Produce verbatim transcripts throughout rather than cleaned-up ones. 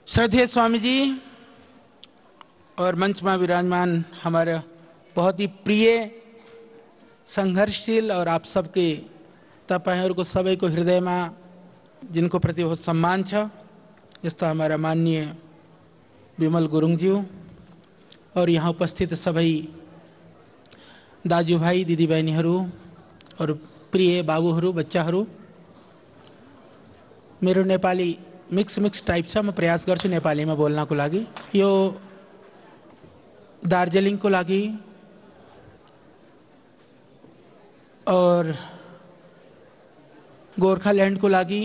श्रद्धेय स्वामी जी और मंच में विराजमान हमारे बहुत ही प्रिय संघर्षशील और आप सबके तपाईहरुको सबैको हृदयमा जिनको प्रति बहुत सम्मान छ यस्ता हमारा माननीय विमल गुरुङज्यू और यहाँ उपस्थित सबै दाजुभाइ दिदीबहिनीहरू और प्रिय बाबुहरू बच्चाहरू। मेरो नेपाली मिक्स मिक्स टाइप छ, म प्रयास गर्छु नेपालीमा बोल्नको लागि। यो दार्जिलिङको लागि और गोर्खाल्यान्डको लागि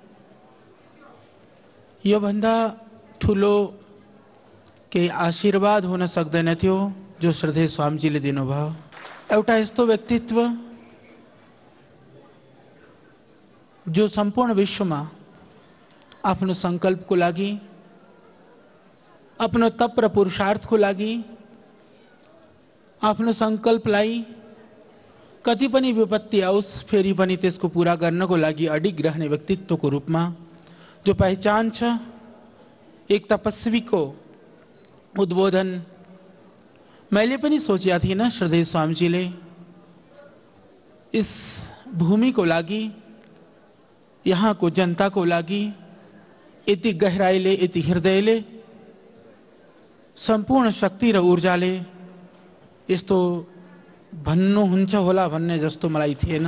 यो भन्दा ठुलो केही आशीर्वाद हुन सक्दैन थियो जो श्रद्धेय स्वामीजीले दिनुभयो। एउटा यस्तो व्यक्तित्व जो सम्पूर्ण विश्वमा आफ्नो संकल्पको लागि, आफ्नो तप र पुरुषार्थको लागि, आफ्नो संकल्पलाई कति पनि विपत्ति आओस् फेरि पनि त्यसको पूरा गर्नको लागि अडिग रहने व्यक्तित्वको रूपमा जो पहचान छ, एक तपस्वीको उद्बोधन मैले पनि सोचेका थिइनँ। श्रद्धेय स्वामीजीले इस भूमिको लागि, यहाँको जनताको लागि यति गहराईले, यति हृदयले, सम्पूर्ण शक्ति र ऊर्जाले यस्तो भन्नुहुन्छ होला भन्ने जस्तो मलाई थिएन।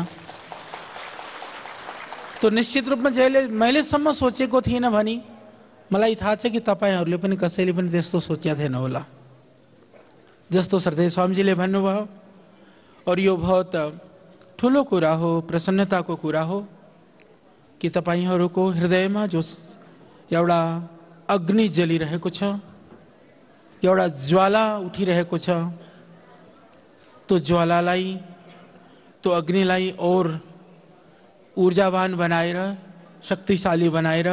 तो निश्चित रूपमा जहिले मैले सम्म सोचेको थिएन भनी मलाई थाहा छ कि तपाईहरुले पनि कसैले पनि त्यस्तो सोचेका थिएन होला जस्तो श्रद्धेय स्वामीजीले भन्नुभयो। और यो बहुत ठुलो कुरा हो, प्रसन्नताको कुरा हो कि तपाईहरुको हृदयमा जो एउटा अग्नि जलिरहेको छ, एउटा ज्वाला उठिरहेको छ, तो ज्वालालाई, तो अग्निलाई और ऊर्जावान बनाएर, शक्तिशाली बनाएर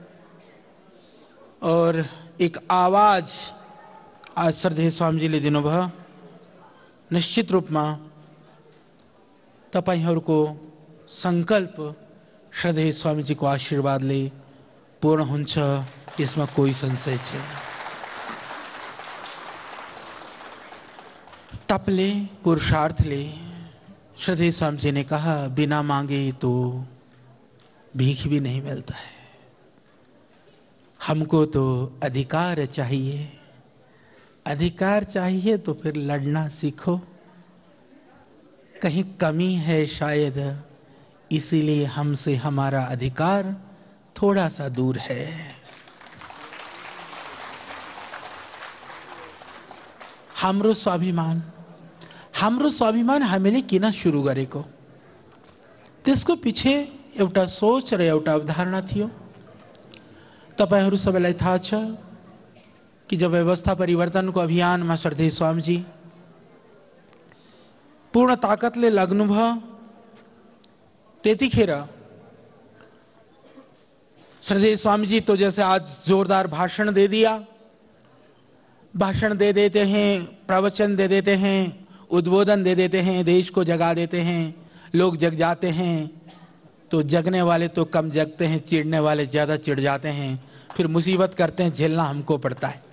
और एक आवाज आज श्रद्धेय स्वामीजीले दिनुभयो। निश्चित रूपमा तपाईहरुको संकल्प श्रद्धेय स्वामीजीको आशीर्वादले पूर्ण हुन्छ, यसमा कोही संशय छैन। तपले, पुरुषार्थले श्रद्धेय स्वामीजी ने कहा, बिना मांगे तो भीख भी नहीं मिलता है। हमको तो अधिकार चाहिए, अधिकार चाहिए तो फिर लड़ना सीखो। कहीं कमी है शायद, इसीलिए हमसे हमारा अधिकार थोड़ा सा दूर है। हाम्रो स्वाभिमान, हाम्रो स्वाभिमान हामीले किन सुरु गरेको, त्यसको पछि एउटा सोच र एउटा अवधारणा थियो। तपाईहरु सबैलाई थाहा छ कि जब व्यवस्था परिवर्तनको अभियानमा श्रद्धेय स्वामीजी पूर्ण ताकतले लाग्नुभयो, त्यतिखेर श्रद्धेय स्वामीजी तो जैसे आज जोरदार भाषण दे दिया, भाषण दे देते हैं, प्रवचन दे देते हैं, उद्बोधन दे देते हैं, देश को जगा देते हैं, लोग जग जाते हैं। तो जगने वाले तो कम जगते हैं, चिढ़ने वाले ज्यादा चिढ़ जाते हैं, फिर मुसीबत करते हैं, झेलना हमको पड़ता है।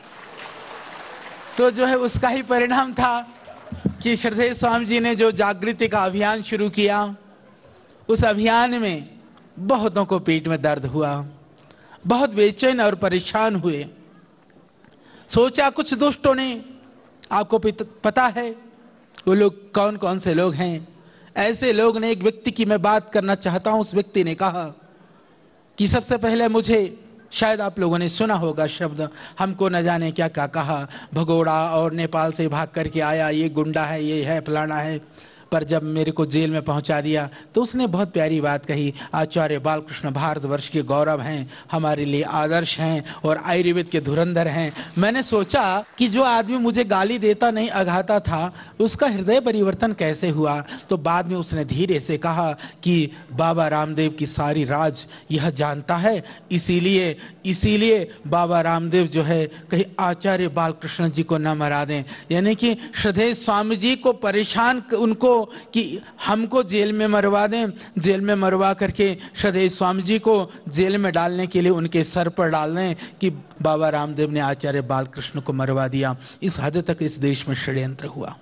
तो जो है उसका ही परिणाम था कि श्रद्धेय स्वामी जी ने जो जागृति का अभियान शुरू किया, उस अभियान में बहुतों को पेट में दर्द हुआ, बहुत बेचैन और परेशान हुए। सोचा कुछ दुष्टों ने, आपको पता है वो लोग कौन कौन से लोग हैं, ऐसे लोग ने, एक व्यक्ति की मैं बात करना चाहता हूं। उस व्यक्ति ने कहा कि सबसे पहले मुझे, शायद आप लोगों ने सुना होगा शब्द, हमको न जाने क्या क्या कहा, भगोड़ा और नेपाल से भाग करके आया, ये गुंडा है, ये है, फलाना है। पर जब मेरे को जेल में पहुंचा दिया तो उसने बहुत प्यारी बात कही, आचार्य बालकृष्ण भारतवर्ष के गौरव हैं, हमारे लिए आदर्श हैं और आयुर्वेद के धुरंधर हैं। मैंने सोचा कि जो आदमी मुझे गाली देता नहीं, अघाता था, उसका हृदय परिवर्तन कैसे हुआ। तो बाद में उसने धीरे से कहा कि बाबा रामदेव की सारी राज यह जानता है, इसीलिए इसीलिए बाबा रामदेव जो है कहीं आचार्य बालकृष्ण जी को न मरा दें। यानी कि श्रद्धेय स्वामी जी को परेशान, उनको कि हमको जेल में मरवा दें, जेल में मरवा करके सदैव स्वामी जी को जेल में डालने के लिए उनके सर पर डाल दें कि बाबा रामदेव ने आचार्य बालकृष्ण को मरवा दिया। इस हद तक इस देश में षड्यंत्र हुआ।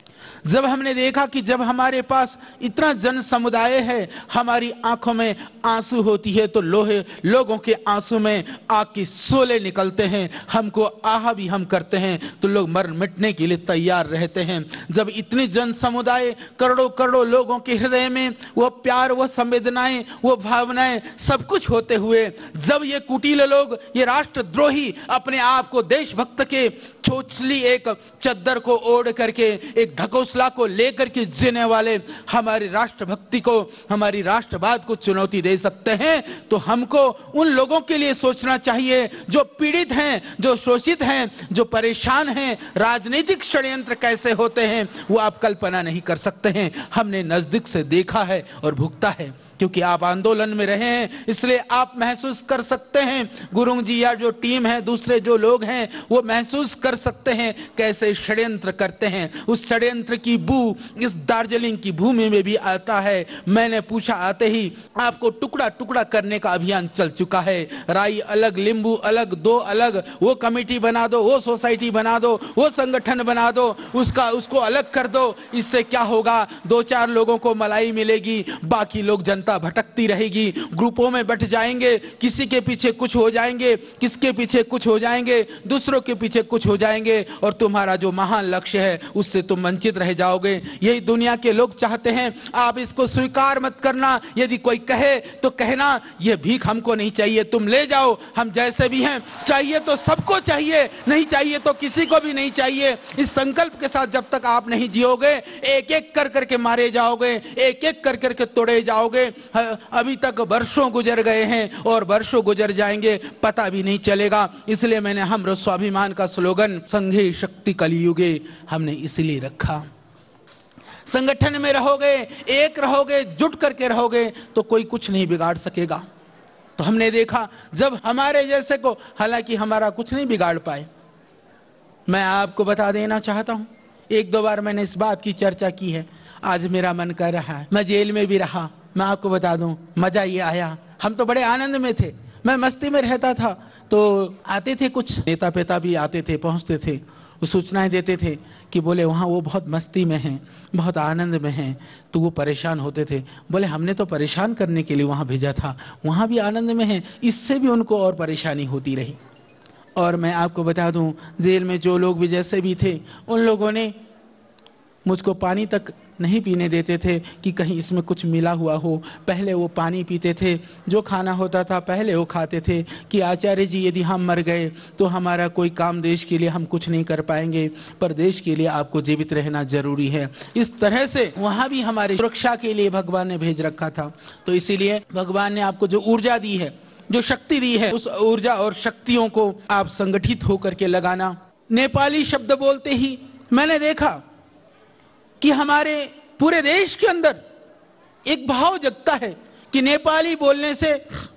जब हमने देखा कि जब हमारे पास इतना जन समुदाय है, हमारी आंखों में आंसू होती है तो लोहे लोगों के आंसू में आग की शोले निकलते हैं, हमको आह भी हम करते हैं तो लोग मर मिटने के लिए तैयार रहते हैं। जब इतनी जन समुदाय करोड़ों करोड़ों लोगों के हृदय में वो प्यार, वो संवेदनाएं, वो भावनाएं सब कुछ होते हुए जब ये कुटिल लोग, ये राष्ट्रद्रोही अपने आप को देशभक्त के चोचली एक चद्दर को ओढ़ करके, एक ढकोसला को लेकर के जीने वाले हमारी राष्ट्रभक्ति को, हमारी राष्ट्रवाद को चुनौती दे सकते हैं, तो हमको उन लोगों के लिए सोचना चाहिए जो पीड़ित हैं, जो शोषित हैं, जो परेशान हैं। राजनीतिक षड्यंत्र कैसे होते हैं वो आप कल्पना नहीं कर सकते हैं। हमने नजदीक से देखा है और भुगता है, क्योंकि आप आंदोलन में रहे हैं, इसलिए आप महसूस कर सकते हैं। गुरुंग जी या जो टीम है, दूसरे जो लोग हैं, वो महसूस कर सकते हैं कैसे षड्यंत्र करते हैं। उस षड्यंत्र की बू इस दार्जिलिंग की भूमि में भी आता है। मैंने पूछा आते ही, आपको टुकड़ा टुकड़ा करने का अभियान चल चुका है। राई अलग, लींबू अलग, दो अलग, वो कमेटी बना दो, वो सोसाइटी बना दो, वो संगठन बना दो, उसका उसको अलग कर दो। इससे क्या होगा? दो चार लोगों को मलाई मिलेगी, बाकी लोग जनता भटकती रहेगी, ग्रुपों में बैठ जाएंगे, किसी के पीछे कुछ हो जाएंगे, किसके पीछे कुछ हो जाएंगे, दूसरों के पीछे कुछ हो जाएंगे, और तुम्हारा जो महान लक्ष्य है उससे तुम वंचित रह जाओगे। यही दुनिया के लोग चाहते हैं। आप इसको स्वीकार मत करना। यदि कोई कहे तो कहना यह भीख हमको नहीं चाहिए, तुम ले जाओ, हम जैसे भी हैं। चाहिए तो सबको चाहिए, नहीं चाहिए तो किसी को भी नहीं चाहिए। इस संकल्प के साथ जब तक आप नहीं जियोगे, एक एक कर करके मारे जाओगे, एक एक कर करके तोड़े जाओगे। अभी तक वर्षों गुजर गए हैं और वर्षों गुजर जाएंगे, पता भी नहीं चलेगा। इसलिए मैंने हम स्वाभिमान का स्लोगन संघे शक्ति कलियुगे हमने इसलिए रखा। संगठन में रहोगे, एक रहोगे, जुट करके रहोगे तो कोई कुछ नहीं बिगाड़ सकेगा। तो हमने देखा जब हमारे जैसे को, हालांकि हमारा कुछ नहीं बिगाड़ पाए। मैं आपको बता देना चाहता हूं, एक दो बार मैंने इस बात की चर्चा की है। आज मेरा मन कर रहा है, मैं जेल में भी रहा, मैं आपको बता दूं मजा ये आया। हम तो बड़े आनंद में थे, मैं मस्ती में रहता था। तो आते थे कुछ नेता पेता भी आते थे, पहुंचते थे, वो सूचनाएं देते थे कि बोले वहाँ वो बहुत मस्ती में हैं, बहुत आनंद में हैं। तो वो परेशान होते थे, बोले हमने तो परेशान करने के लिए वहाँ भेजा था, वहाँ भी आनंद में हैं। इससे भी उनको और परेशानी होती रही। और मैं आपको बता दूं, जेल में जो लोग भी जैसे भी थे, उन लोगों ने मुझको पानी तक नहीं पीने देते थे कि कहीं इसमें कुछ मिला हुआ हो। पहले वो पानी पीते थे, जो खाना होता था पहले वो खाते थे कि आचार्य जी यदि हम मर गए तो हमारा कोई काम देश के लिए हम कुछ नहीं कर पाएंगे, पर देश के लिए आपको जीवित रहना जरूरी है। इस तरह से वहाँ भी हमारी सुरक्षा के लिए भगवान ने भेज रखा था। तो इसीलिए भगवान ने आपको जो ऊर्जा दी है, जो शक्ति दी है, उस ऊर्जा और शक्तियों को आप संगठित होकर के लगाना। नेपाली शब्द बोलते ही मैंने देखा कि हमारे पूरे देश के अंदर एक भाव जगता है कि नेपाली बोलने से,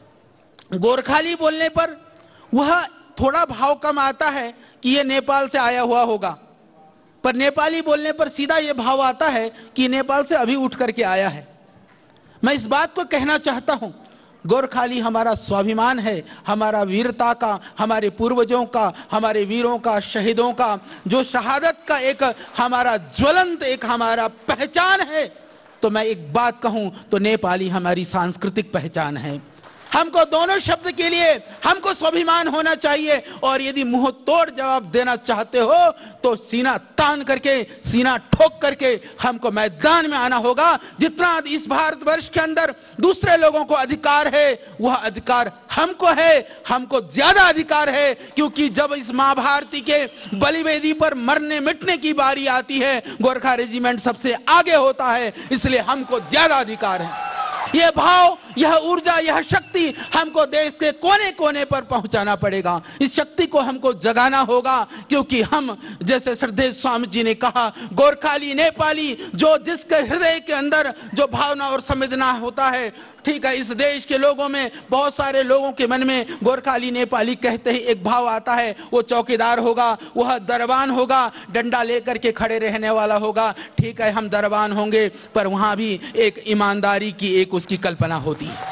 गोरखाली बोलने पर वह थोड़ा भाव कम आता है कि यह नेपाल से आया हुआ होगा, पर नेपाली बोलने पर सीधा यह भाव आता है कि नेपाल से अभी उठ करके आया है। मैं इस बात को कहना चाहता हूं, गोरखाली हमारा स्वाभिमान है, हमारा वीरता का, हमारे पूर्वजों का, हमारे वीरों का, शहीदों का, जो शहादत का एक हमारा ज्वलंत एक हमारा पहचान है। तो मैं एक बात कहूं तो नेपाली हमारी सांस्कृतिक पहचान है। हमको दोनों शब्द के लिए हमको स्वाभिमान होना चाहिए। और यदि मुंह तोड़ जवाब देना चाहते हो तो सीना तान करके, सीना ठोक करके हमको मैदान में आना होगा। जितना इस भारतवर्ष के अंदर दूसरे लोगों को अधिकार है, वह अधिकार हमको है, हमको ज्यादा अधिकार है। क्योंकि जब इस मां भारती के बलिवेदी पर मरने मिटने की बारी आती है, गोरखा रेजिमेंट सबसे आगे होता है, इसलिए हमको ज्यादा अधिकार है। ये भाव यह ऊर्जा, यह शक्ति हमको देश के कोने कोने पर पहुंचाना पड़ेगा। इस शक्ति को हमको जगाना होगा, क्योंकि हम, जैसे श्रद्धेय स्वामी जी ने कहा, गोरखाली नेपाली जो जिसके हृदय के अंदर जो भावना और संवेदना होता है, ठीक है, इस देश के लोगों में, बहुत सारे लोगों के मन में गोरखाली नेपाली कहते ही एक भाव आता है, वो चौकीदार होगा, वह दरबान होगा, डंडा लेकर के खड़े रहने वाला होगा। ठीक है, हम दरबान होंगे, पर वहां भी एक ईमानदारी की एक उसकी कल्पना होती है।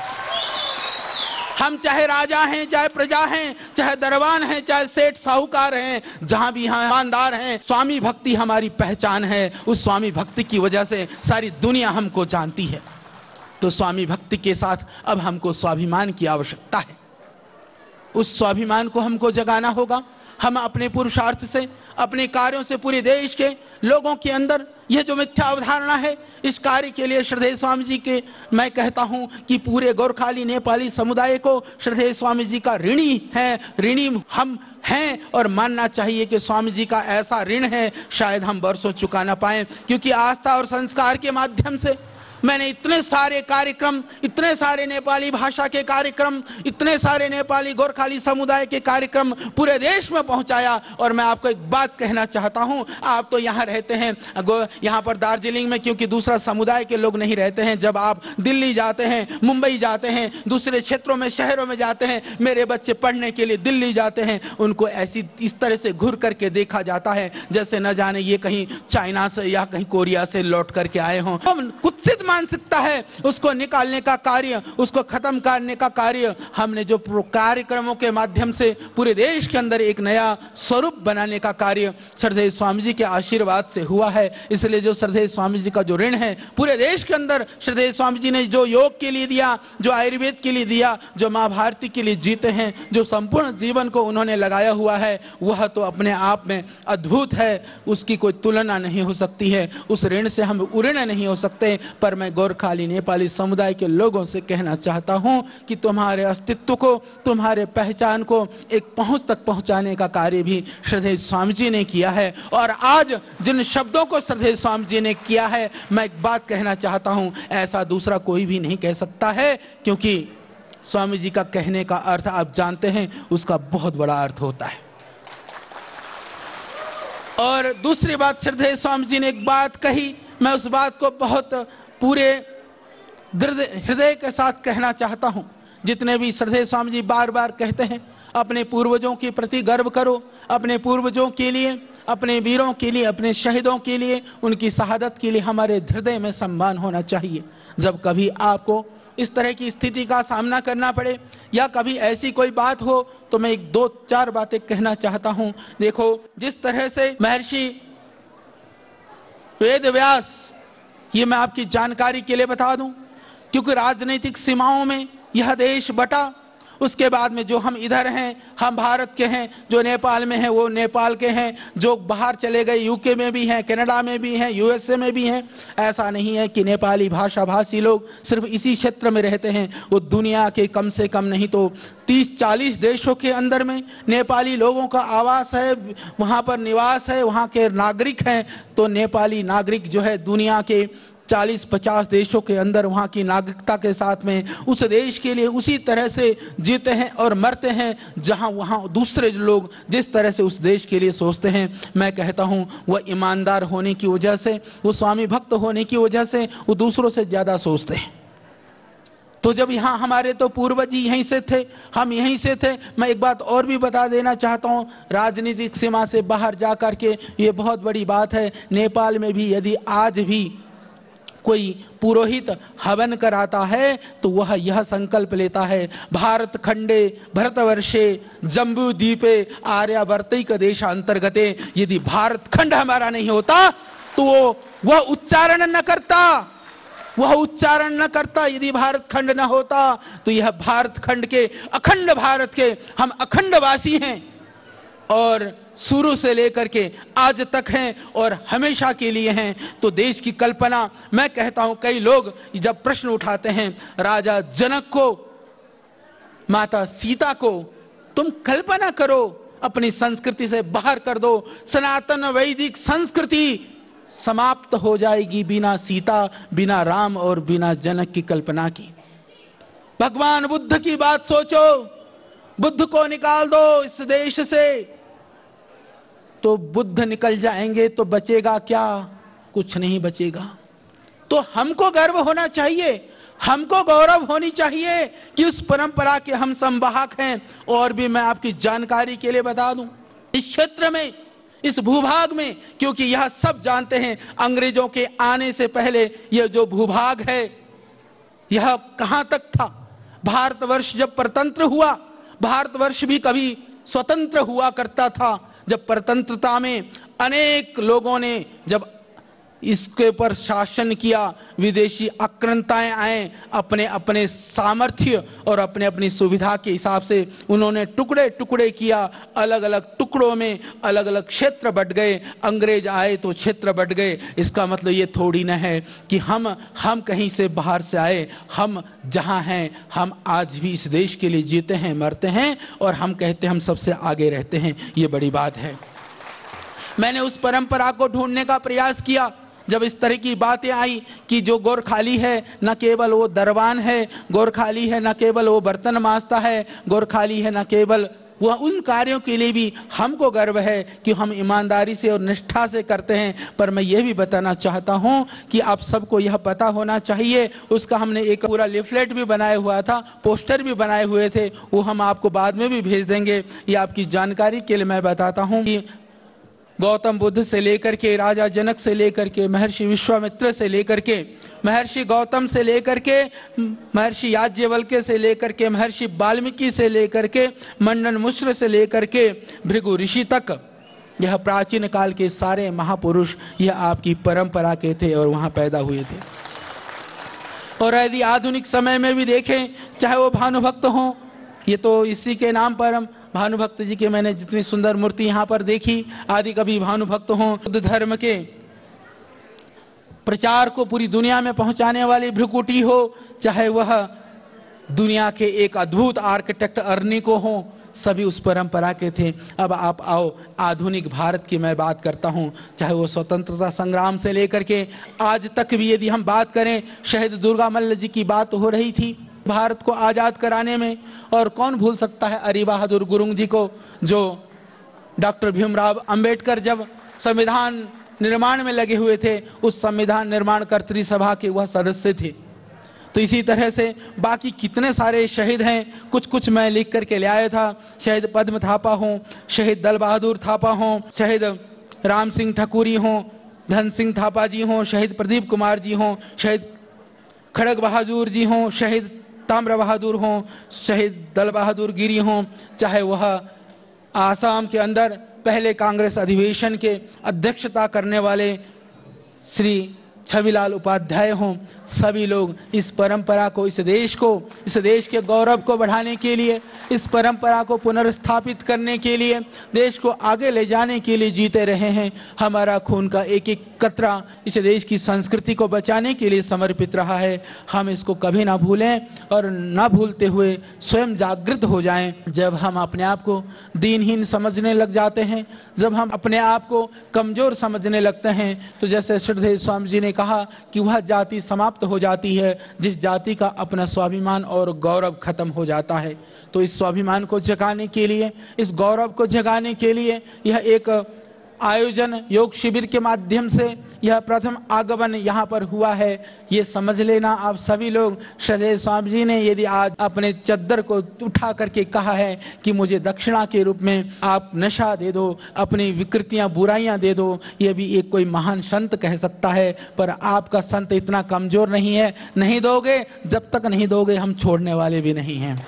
हम चाहे राजा हैं, चाहे प्रजा हैं, चाहे दरबान हैं, चाहे सेठ साहूकार हैं, जहां भी हम ईमानदार हैं, स्वामी भक्ति हमारी पहचान है। उस स्वामी भक्ति की वजह से सारी दुनिया हमको जानती है। तो स्वामी भक्ति के साथ अब हमको स्वाभिमान की आवश्यकता है। उस स्वाभिमान को हमको जगाना होगा। हम अपने पुरुषार्थ से, अपने कार्यों से पूरे देश के लोगों के अंदर यह जो मिथ्या अवधारणा है, इस कार्य के लिए श्रद्धेय स्वामी जी के मैं कहता हूं कि पूरे गोरखाली नेपाली समुदाय को श्रद्धेय स्वामी जी का ऋणी है, ऋणी हम हैं। और मानना चाहिए कि स्वामी जी का ऐसा ऋण है, शायद हम बरसों चुका ना पाए, क्योंकि आस्था और संस्कार के माध्यम से मैंने इतने सारे कार्यक्रम, इतने सारे नेपाली भाषा के कार्यक्रम, इतने सारे नेपाली गोरखाली समुदाय के कार्यक्रम पूरे देश में पहुंचाया। और मैं आपको एक बात कहना चाहता हूं, आप तो यहां रहते हैं, यहां पर दार्जिलिंग में, क्योंकि दूसरा समुदाय के लोग नहीं रहते हैं। जब आप दिल्ली जाते हैं, मुंबई जाते हैं, दूसरे क्षेत्रों में, शहरों में जाते हैं, मेरे बच्चे पढ़ने के लिए दिल्ली जाते हैं, उनको ऐसी इस तरह से घूर करके देखा जाता है जैसे न जाने ये कहीं चाइना से या कहीं कोरिया से लौट करके आए हों। कुत्सित मानसिकता है, उसको निकालने का कार्य, उसको खत्म करने का कार्य हमने जो कार्यक्रमों के माध्यम से पूरे देश के अंदर एक नया स्वरूप बनाने का कार्य श्रद्धेय स्वामी जी के आशीर्वाद से हुआ है। इसलिए जो श्रद्धेय स्वामी जी का जो ऋण है पूरे देश के अंदर, श्रद्धेय स्वामी जी ने जो योग के लिए दिया, जो आयुर्वेद के लिए दिया, जो मां भारती के लिए जीते हैं, जो संपूर्ण जीवन को उन्होंने लगाया हुआ है, वह तो अपने आप में अद्भुत है। उसकी कोई तुलना नहीं हो सकती है। उस ऋण से हम उऋण नहीं हो सकते। पर मैं गोरखाली नेपाली समुदाय के लोगों से कहना चाहता हूं कि तुम्हारे अस्तित्व को, तुम्हारे पहचान को एक पहुंच तक पहुंचाने का कार्य भी श्रद्धेय स्वामी जी ने किया है। और आज जिन शब्दों को श्रद्धेय स्वामी जी ने किया है, मैं एक बात कहना चाहता हूं, ऐसा दूसरा कोई भी नहीं कह सकता है, क्योंकि स्वामी जी का कहने का अर्थ आप जानते हैं, उसका बहुत बड़ा अर्थ होता है। और दूसरी बात, श्रद्धेय स्वामी जी ने एक बात कही, मैं उस बात को बहुत पूरे हृदय के साथ कहना चाहता हूं। जितने भी श्रद्धेय स्वामी जी बार बार कहते हैं, अपने पूर्वजों के प्रति गर्व करो, अपने पूर्वजों के लिए, अपने वीरों के लिए, अपने शहीदों के लिए, उनकी शहादत के लिए हमारे हृदय में सम्मान होना चाहिए। जब कभी आपको इस तरह की स्थिति का सामना करना पड़े या कभी ऐसी कोई बात हो, तो मैं एक दो चार बातें कहना चाहता हूं। देखो, जिस तरह से महर्षि वेद व्यास, ये मैं आपकी जानकारी के लिए बता दूं, क्योंकि राजनीतिक सीमाओं में यह देश बटा, उसके बाद में जो हम इधर हैं, हम भारत के हैं, जो नेपाल में हैं वो नेपाल के हैं, जो बाहर चले गए यूके में भी हैं, कनाडा में भी हैं, यूएसए में भी हैं। ऐसा नहीं है कि नेपाली भाषा भाषी लोग सिर्फ इसी क्षेत्र में रहते हैं। वो दुनिया के कम से कम नहीं तो तीस चालीस देशों के अंदर में नेपाली लोगों का आवास है, वहां पर निवास है, वहां के नागरिक हैं। तो नेपाली नागरिक जो है दुनिया के चालीस पचास देशों के अंदर वहां की नागरिकता के साथ में उस देश के लिए उसी तरह से जीते हैं और मरते हैं, जहां वहां दूसरे लोग जिस तरह से उस देश के लिए सोचते हैं। मैं कहता हूं वह ईमानदार होने की वजह से, वो स्वामी भक्त होने की वजह से वो दूसरों से ज्यादा सोचते हैं। तो जब यहां हमारे तो पूर्वज ही यहीं से थे, हम यहीं से थे। मैं एक बात और भी बता देना चाहता हूं, राजनीतिक सीमा से बाहर जाकर के ये बहुत बड़ी बात है। नेपाल में भी यदि आज भी कोई पुरोहित हवन कराता है तो वह यह संकल्प लेता है, भारत खंडे भरतवर्षे जम्बू द्वीपे आर्यावर्तिक देशांतर्गते, यदि भारत खंड हमारा नहीं होता तो वो वह उच्चारण न करता, वह उच्चारण न करता। यदि भारत खंड न होता तो यह भारत खंड के, अखंड भारत के हम अखंडवासी हैं और शुरू से लेकर के आज तक हैं और हमेशा के लिए हैं। तो देश की कल्पना, मैं कहता हूं कई लोग जब प्रश्न उठाते हैं राजा जनक को, माता सीता को, तुम कल्पना करो अपनी संस्कृति से बाहर कर दो, सनातन वैदिक संस्कृति समाप्त हो जाएगी बिना सीता, बिना राम और बिना जनक की कल्पना की। भगवान बुद्ध की बात सोचो, बुद्ध को निकाल दो इस देश से, तो बुद्ध निकल जाएंगे तो बचेगा क्या? कुछ नहीं बचेगा। तो हमको गर्व होना चाहिए, हमको गौरव होनी चाहिए कि उस परंपरा के हम संवाहक हैं। और भी मैं आपकी जानकारी के लिए बता दूं, इस क्षेत्र में, इस भूभाग में, क्योंकि यह सब जानते हैं अंग्रेजों के आने से पहले यह जो भूभाग है यह कहां तक था। भारतवर्ष जब परतंत्र हुआ, भारतवर्ष भी कभी स्वतंत्र हुआ करता था। जब परतंत्रता में अनेक लोगों ने जब इसके ऊपर शासन किया, विदेशी आक्रांताएं आए, अपने अपने सामर्थ्य और अपने अपनी सुविधा के हिसाब से उन्होंने टुकड़े टुकड़े किया, अलग अलग टुकड़ों में अलग अलग क्षेत्र बंट गए। अंग्रेज आए तो क्षेत्र बंट गए। इसका मतलब ये थोड़ी ना है कि हम हम कहीं से बाहर से आए। हम जहां हैं, हम आज भी इस देश के लिए जीते हैं, मरते हैं और हम कहते हैं हम सबसे आगे रहते हैं। ये बड़ी बात है। मैंने उस परंपरा को ढूंढने का प्रयास किया। जब इस तरह की बातें आई कि जो गोरखाली है न केवल वो दरबान है, गोरखाली है न केवल वो बर्तन मांजता है, गोरखाली है न केवल वह, उन कार्यों के लिए भी हमको गर्व है कि हम ईमानदारी से और निष्ठा से करते हैं। पर मैं ये भी बताना चाहता हूं कि आप सबको यह पता होना चाहिए, उसका हमने एक पूरा लिफलेट भी बनाया हुआ था, पोस्टर भी बनाए हुए थे, वो हम आपको बाद में भी भेज देंगे। ये आपकी जानकारी के लिए मैं बताता हूं कि गौतम बुद्ध से लेकर के, राजा जनक से लेकर के, महर्षि विश्वामित्र से लेकर के, महर्षि गौतम से लेकर के, महर्षि याज्ञवल्क्य से लेकर के, महर्षि वाल्मीकि से लेकर के, मंडन मिश्र से लेकर के भृगु ऋषि तक, यह प्राचीन काल के सारे महापुरुष यह आपकी परंपरा के थे और वहां पैदा हुए थे। और यदि आधुनिक समय में भी देखें, चाहे वो भानुभक्त हों, ये तो इसी के नाम पर हम भानुभक्त जी के, मैंने जितनी सुंदर मूर्ति यहां पर देखी, आदि कभी भानुभक्त हों, बुद्ध धर्म के प्रचार को पूरी दुनिया में पहुंचाने वाली भृकुटी हो, चाहे वह दुनिया के एक अद्भुत आर्किटेक्ट अर्निको हो, सभी उस परंपरा के थे। अब आप आओ आधुनिक भारत की मैं बात करता हूं, चाहे वो स्वतंत्रता संग्राम से लेकर के आज तक भी यदि हम बात करें, शहीद दुर्गा मल्ल जी की बात हो रही थी भारत को आजाद कराने में, और कौन भूल सकता है अरी बहादुर गुरुंग जी को, जो डॉक्टर भीमराव अंबेडकर जब संविधान निर्माण में लगे हुए थे, उस संविधान निर्माण कर्तृ सभा के वह सदस्य थे। तो इसी तरह से बाकी कितने सारे शहीद हैं, कुछ कुछ मैं लिख करके ले आया था। शहीद पद्म थापा हों, शहीद दल बहादुर थापा हों, शहीद राम सिंह ठकुरी हों, धन सिंह थापा जी हों, शहीद प्रदीप कुमार जी हों, शहीद खड़ग बहादुर जी हों, शहीद ताम्र बहादुर हों, शहीद दल बहादुर गिरी हों, चाहे वह आसाम के अंदर पहले कांग्रेस अधिवेशन के अध्यक्षता करने वाले श्री छविलाल उपाध्याय हों, सभी लोग इस परंपरा को, इस देश को, इस देश के गौरव को बढ़ाने के लिए, इस परंपरा को पुनर्स्थापित करने के लिए, देश को आगे ले जाने के लिए जीते रहे हैं। हमारा खून का एक एक कतरा इस देश की संस्कृति को बचाने के लिए समर्पित रहा है। हम इसको कभी ना भूलें और ना भूलते हुए स्वयं जागृत हो जाएं। जब हम अपने आप को दीनहीन समझने लग जाते हैं, जब हम अपने आप को कमजोर समझने लगते हैं, तो जैसे श्रद्धेय स्वामी जी ने कहा कि वह जाति समाप्त हो जाती है जिस जाति का अपना स्वाभिमान और गौरव खत्म हो जाता है। तो इस स्वाभिमान को जगाने के लिए, इस गौरव को जगाने के लिए यह एक आयोजन योग शिविर के माध्यम से यह प्रथम आगमन यहाँ पर हुआ है। ये समझ लेना आप सभी लोग, श्रद्धेय स्वामी जी ने यदि आज अपने चद्दर को उठा करके कहा है कि मुझे दक्षिणा के रूप में आप नशा दे दो, अपनी विकृतियां बुराइयां दे दो, ये भी एक कोई महान संत कह सकता है। पर आपका संत इतना कमजोर नहीं है, नहीं दोगे, जब तक नहीं दोगे हम छोड़ने वाले भी नहीं हैं।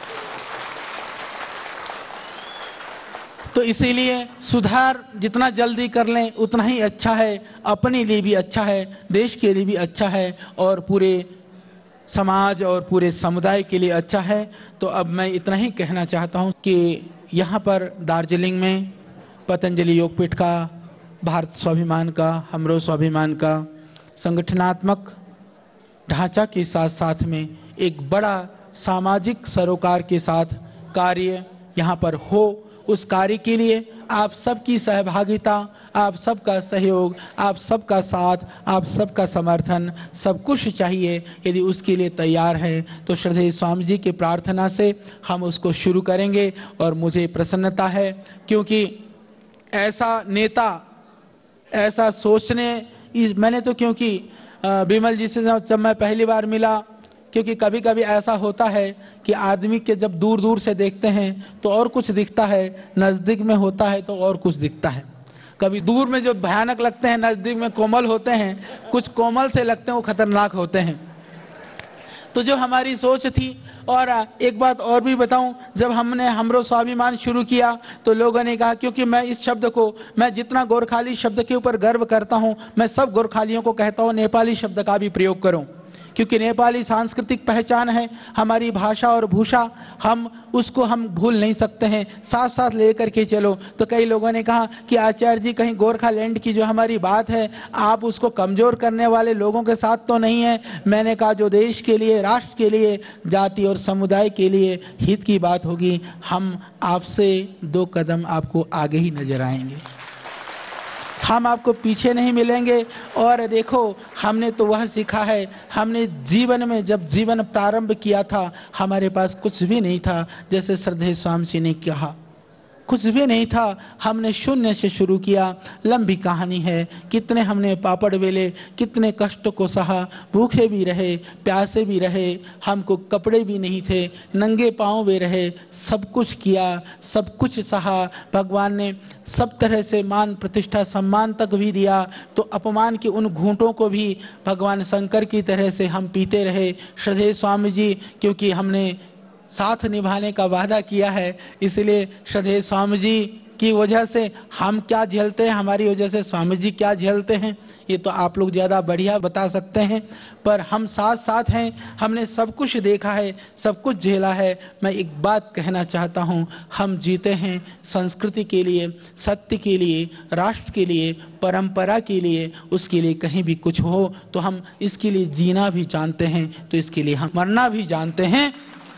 तो इसीलिए सुधार जितना जल्दी कर लें उतना ही अच्छा है, अपने लिए भी अच्छा है, देश के लिए भी अच्छा है और पूरे समाज और पूरे समुदाय के लिए अच्छा है। तो अब मैं इतना ही कहना चाहता हूं कि यहाँ पर दार्जिलिंग में पतंजलि योगपीठ का, भारत स्वाभिमान का, हमरो स्वाभिमान का संगठनात्मक ढांचा के साथ साथ में एक बड़ा सामाजिक सरोकार के साथ कार्य यहाँ पर हो, उस कार्य के लिए आप सबकी सहभागिता, आप सबका सहयोग, आप सबका साथ, आप सबका समर्थन, सब कुछ चाहिए। यदि उसके लिए तैयार है तो श्रद्धेय स्वामी जी की प्रार्थना से हम उसको शुरू करेंगे। और मुझे प्रसन्नता है क्योंकि ऐसा नेता, ऐसा सोचने, मैंने तो क्योंकि विमल जी से जब मैं पहली बार मिला, क्योंकि कभी कभी ऐसा होता है कि आदमी के जब दूर दूर से देखते हैं तो और कुछ दिखता है, नजदीक में होता है तो और कुछ दिखता है। कभी दूर में जो भयानक लगते हैं नजदीक में कोमल होते हैं, कुछ कोमल से लगते हैं वो खतरनाक होते हैं। तो जो हमारी सोच थी, और एक बात और भी बताऊं, जब हमने हमरो स्वाभिमान शुरू किया तो लोगों ने कहा, क्योंकि मैं इस शब्द को, मैं जितना गोरखाली शब्द के ऊपर गर्व करता हूं, मैं सब गोरखालियों को कहता हूं नेपाली शब्द का भी प्रयोग करूं, क्योंकि नेपाली सांस्कृतिक पहचान है, हमारी भाषा और भूषा, हम उसको हम भूल नहीं सकते हैं, साथ साथ लेकर के चलो। तो कई लोगों ने कहा कि आचार्य जी कहीं गोरखालैंड की जो हमारी बात है आप उसको कमजोर करने वाले लोगों के साथ तो नहीं है। मैंने कहा जो देश के लिए, राष्ट्र के लिए, जाति और समुदाय के लिए हित की बात होगी, हम आपसे दो कदम आपको आगे ही नजर आएंगे, हम आपको पीछे नहीं मिलेंगे। और देखो हमने तो वह सीखा है, हमने जीवन में जब जीवन प्रारंभ किया था हमारे पास कुछ भी नहीं था, जैसे श्रद्धेय स्वामी जी ने कहा, कुछ भी नहीं था, हमने शून्य से शुरू किया। लंबी कहानी है, कितने हमने पापड़ बेले, कितने कष्ट को सहा, भूखे भी रहे, प्यासे भी रहे, हमको कपड़े भी नहीं थे, नंगे पांव भी रहे, सब कुछ किया, सब कुछ सहा। भगवान ने सब तरह से मान प्रतिष्ठा सम्मान तक भी दिया, तो अपमान के उन घूंटों को भी भगवान शंकर की तरह से हम पीते रहे। श्रद्धेय स्वामी जी, क्योंकि हमने साथ निभाने का वादा किया है, इसलिए श्रद्धेय स्वामी जी की वजह से हम क्या झेलते हैं, हमारी वजह से स्वामी जी क्या झेलते हैं, ये तो आप लोग ज़्यादा बढ़िया बता सकते हैं। पर हम साथ साथ हैं, हमने सब कुछ देखा है, सब कुछ झेला है। मैं एक बात कहना चाहता हूँ, हम जीते हैं संस्कृति के लिए, सत्य के लिए, राष्ट्र के लिए, परंपरा के लिए। उसके लिए कहीं भी कुछ हो तो हम इसके लिए जीना भी जानते हैं, तो इसके लिए हम मरना भी जानते हैं।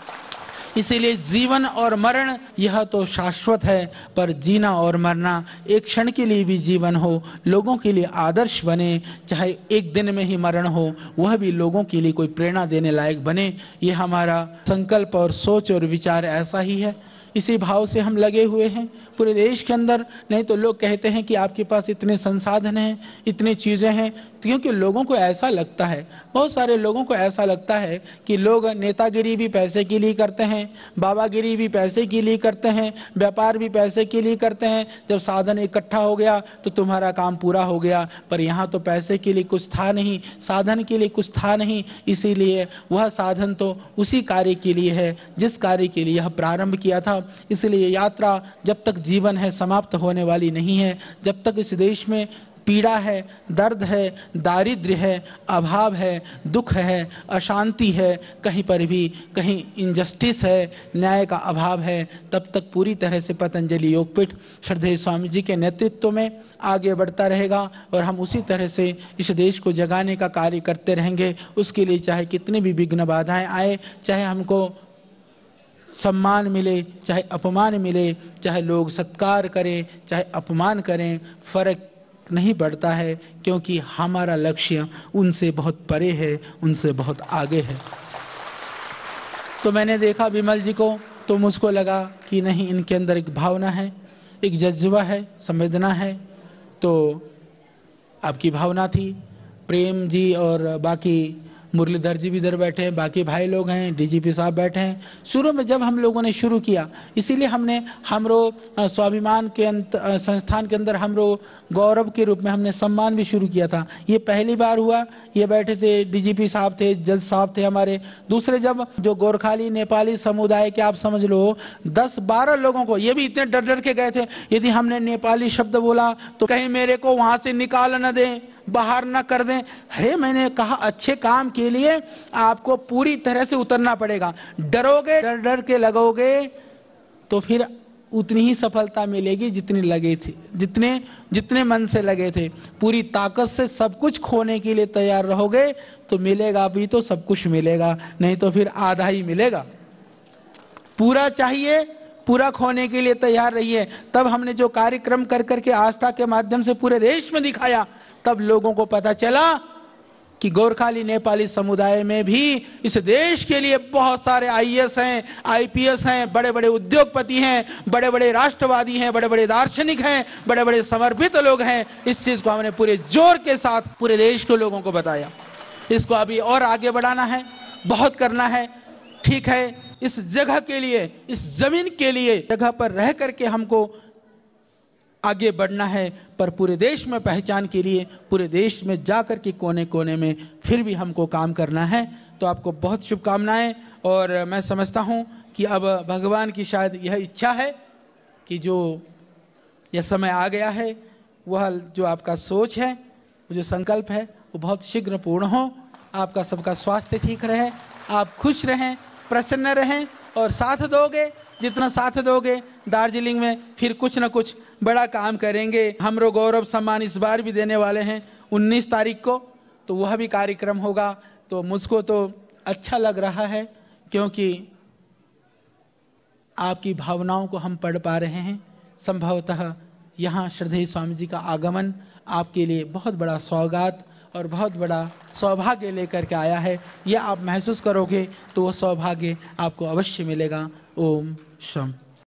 इसीलिए जीवन और मरण यह तो शाश्वत है, पर जीना और मरना एक क्षण के लिए भी जीवन हो, लोगों के लिए आदर्श बने, चाहे एक दिन में ही मरण हो, वह भी लोगों के लिए कोई प्रेरणा देने लायक बने। ये हमारा संकल्प और सोच और विचार ऐसा ही है। इसी भाव से हम लगे हुए हैं पूरे देश के अंदर। नहीं तो लोग कहते हैं कि आपके पास इतने संसाधन हैं, इतनी चीजें हैं, क्योंकि लोगों को ऐसा लगता है, बहुत सारे लोगों को ऐसा लगता है कि लोग नेतागिरी भी पैसे के लिए करते हैं, बाबागिरी भी पैसे के लिए करते हैं, व्यापार भी पैसे के लिए करते हैं। जब साधन इकट्ठा हो गया तो तुम्हारा काम पूरा हो गया। पर यहाँ तो पैसे के लिए कुछ था नहीं, साधन के लिए कुछ था नहीं, इसीलिए वह साधन तो उसी कार्य के लिए है जिस कार्य के लिए यह प्रारंभ किया था। इसलिए यात्रा जब तक जीवन है समाप्त होने वाली नहीं है। जब तक इस देश में पीड़ा है, दर्द है, दारिद्र्य है, अभाव है, दुख है, अशांति है, कहीं पर भी कहीं इनजस्टिस है, न्याय का अभाव है, तब तक पूरी तरह से पतंजलि योगपीठ श्रद्धेय स्वामी जी के नेतृत्व में आगे बढ़ता रहेगा और हम उसी तरह से इस देश को जगाने का कार्य करते रहेंगे। उसके लिए चाहे कितनी भी विघ्न बाधाएं आए, चाहे हमको सम्मान मिले, चाहे अपमान मिले, चाहे लोग सत्कार करें, चाहे अपमान करें, फर्क नहीं पड़ता है, क्योंकि हमारा लक्ष्य उनसे बहुत परे है, उनसे बहुत आगे है। तो मैंने देखा विमल जी को, तो मुझको लगा कि नहीं, इनके अंदर एक भावना है, एक जज्बा है, संवेदना है। तो आपकी भावना थी। प्रेम जी और बाकी मुरलीधर जी भी इधर बैठे हैं, बाकी भाई लोग हैं, डीजीपी साहब बैठे हैं। शुरू में जब हम लोगों ने शुरू किया, इसीलिए हमने हमरो स्वाभिमान के अंत संस्थान के अंदर हमरो गौरव के रूप में हमने सम्मान भी शुरू किया था। ये पहली बार हुआ। ये बैठे थे, डीजीपी साहब थे, जज साहब थे हमारे। दूसरे जब जो गोरखाली नेपाली समुदाय के आप समझ लो दस बारह लोगों को, ये भी इतने डर डर के गए थे, यदि हमने नेपाली शब्द बोला तो कहीं मेरे को वहां से निकाल न दें, बाहर न कर दें। अरे मैंने कहा अच्छे काम के लिए आपको पूरी तरह से उतरना पड़ेगा। डरोगे, डर डर के लगोगे तो फिर उतनी ही सफलता मिलेगी जितनी लगे थे, जितने जितने मन से लगे थे। पूरी ताकत से सब कुछ खोने के लिए तैयार रहोगे तो मिलेगा भी तो सब कुछ मिलेगा, नहीं तो फिर आधा ही मिलेगा। पूरा चाहिए, पूरा खोने के लिए तैयार रही है। तब हमने जो कार्यक्रम कर करके आस्था के माध्यम से पूरे देश में दिखाया, तब लोगों को पता चला कि गोरखाली नेपाली समुदाय में भी इस देश के लिए बहुत सारे आई ए एस हैं, आई पी एस हैं, बड़े बड़े उद्योगपति हैं, बड़े बड़े राष्ट्रवादी हैं, बड़े बड़े दार्शनिक हैं, बड़े बड़े समर्पित लोग हैं। इस चीज को हमने पूरे जोर के साथ पूरे देश के लोगों को बताया। इसको अभी और आगे बढ़ाना है, बहुत करना है। ठीक है, इस जगह के लिए, इस जमीन के लिए जगह पर रह करके हमको आगे बढ़ना है, पर पूरे देश में पहचान के लिए पूरे देश में जाकर के कोने कोने में फिर भी हमको काम करना है। तो आपको बहुत शुभकामनाएं। और मैं समझता हूं कि अब भगवान की शायद यह इच्छा है कि जो यह समय आ गया है, वह जो आपका सोच है, वो जो संकल्प है, वो बहुत शीघ्र पूर्ण हो। आपका सबका स्वास्थ्य ठीक रहे, आप खुश रहें, प्रसन्न रहें और साथ दोगे, जितना साथ दोगे दार्जिलिंग में फिर कुछ न कुछ बड़ा काम करेंगे। हमरो गौरव सम्मान इस बार भी देने वाले हैं उन्नीस तारीख को, तो वह भी कार्यक्रम होगा। तो मुझको तो अच्छा लग रहा है, क्योंकि आपकी भावनाओं को हम पढ़ पा रहे हैं। संभवतः यहाँ श्रद्धेय स्वामी जी का आगमन आपके लिए बहुत बड़ा सौगात और बहुत बड़ा सौभाग्य लेकर के आया है। यह आप महसूस करोगे तो वो सौभाग्य आपको अवश्य मिलेगा। ओम शम।